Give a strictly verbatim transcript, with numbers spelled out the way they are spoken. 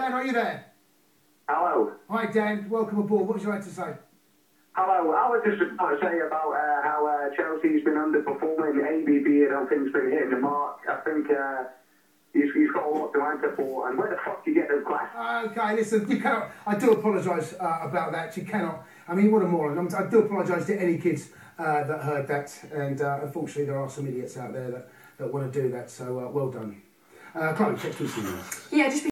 Dan, are you there? Hello. Hi, Dan. Welcome aboard. What would you like to say? Hello. I was just about to say about uh, how uh, Chelsea's been underperforming. A B B, I don't think, has been hitting the mark. I think uh, he's, he's got a lot to answer for. And where the fuck do you get those glasses? Okay, listen, you cannot. I do apologise uh, about that. You cannot. I mean, what a moron. I'm, I do apologise to any kids uh, that heard that. And uh, unfortunately, there are some idiots out there that, that want to do that. So uh, well done. Uh, Chloe, check two scenes. Yeah, just.